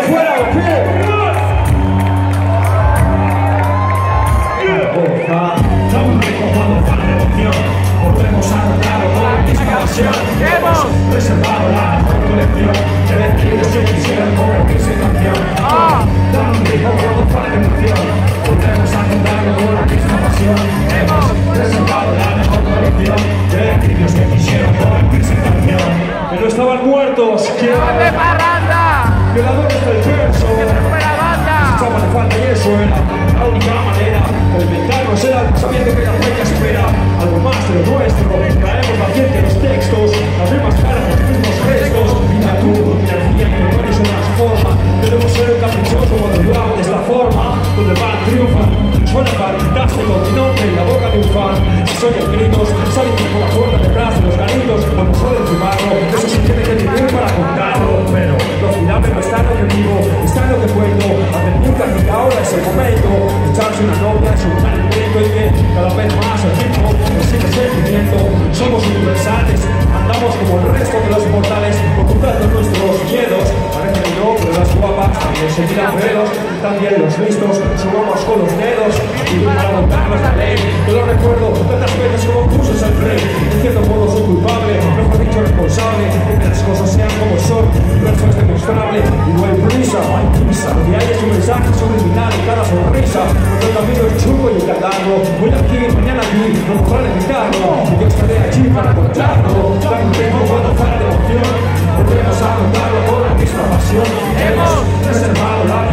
fuera o qué? Tan rico cuando fan de emoción. Volvemos a rodar con la misma pasión. Hemos reservado la mejor colección de vestidos que quisieran convertirse en canción. Tan rico cuando fan de emoción. Volvemos a rodar con la misma pasión. Hemos reservado la mejor colección de vestidos que quisieran convertirse en canción. Pero estaban muertos. ¡De parranda! Violadores del verso. ¡Que se fue la banda! Estaban de falta y eso era la única manera de inventarnos era sabiendo que la fecha espera algo más de lo nuestro. Traemos la ciencia de los textos, las mismas caras, los mismos gestos. Mira tú, mira el día que no son las formas. Debemos ser un caprichoso modulado de esta forma, donde van triunfan. Suena fantástico, mi nombre en la boca de un fan. Si soy el gritos, salen por la puerta detrás de los garitos. Cuando suele firmarlo, eso sí tiene que vivir para contarlo. Pero lo final no está en lo que vivo, está en lo que cuento. Nunca ni ahora es el momento. Echarse una novia es un gran invento y que cada vez más el tiempo sigue sentimiento. Somos universales, andamos como el resto de los mortales, ocultando nuestros miedos. Parece que no, pero las guapas también se tiran pelos. También los listos subamos con los dedos y para montarnos la ley. Yo lo recuerdo tantas veces como puso el rey. En cierto modo soy culpable, mejor dicho responsable, de que las cosas sean como son. El verso es demostrable y no hay prisa, no hay prisa. Lo que hay es un mensaje subliminal en cada sonrisa. Nuestro camino es chungo y encantarlo. Hoy aquí, mañana aquí, no podrán evitarlo. Y yo estaré allí para contarlo. Tan tiempo cuando fuera de emoción, volvemos a contarlo con la misma pasión. Hemos reservado la